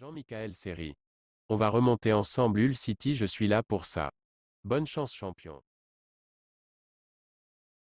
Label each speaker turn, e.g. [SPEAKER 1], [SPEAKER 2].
[SPEAKER 1] Jean-Michaël Seri. On va remonter ensemble Hull City, je suis là pour ça. Bonne chance champion.